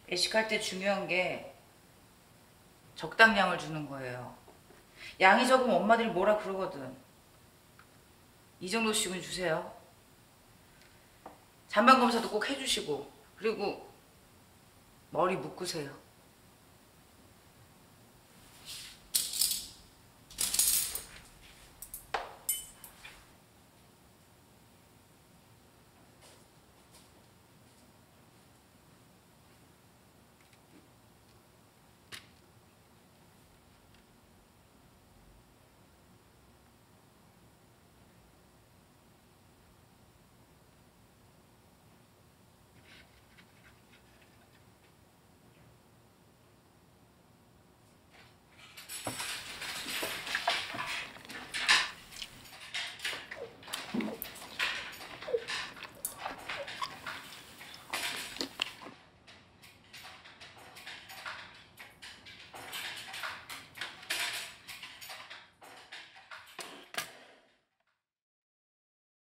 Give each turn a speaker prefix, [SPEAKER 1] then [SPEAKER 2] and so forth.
[SPEAKER 1] 외식할 때 중요한 게 적당량을 주는 거예요. 양이 적으면 엄마들이 뭐라 그러거든. 이 정도씩은 주세요. 잔반 검사도 꼭 해주시고, 그리고 머리 묶으세요.